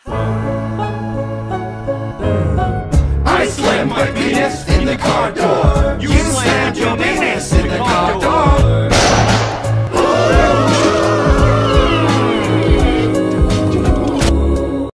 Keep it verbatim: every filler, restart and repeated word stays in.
I slammed my penis in the car door.